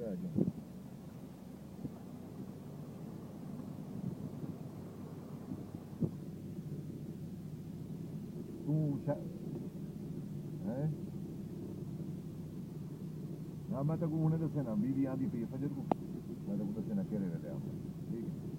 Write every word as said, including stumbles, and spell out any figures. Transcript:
तू है ना मैं तो हूने दसे ना बीवी आंदी पी फजर को मैं तो दसे ना केरे वेले ठीक है